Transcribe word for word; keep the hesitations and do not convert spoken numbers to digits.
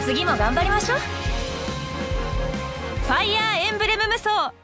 次も頑張りましょう。ファイヤーエンブレム無双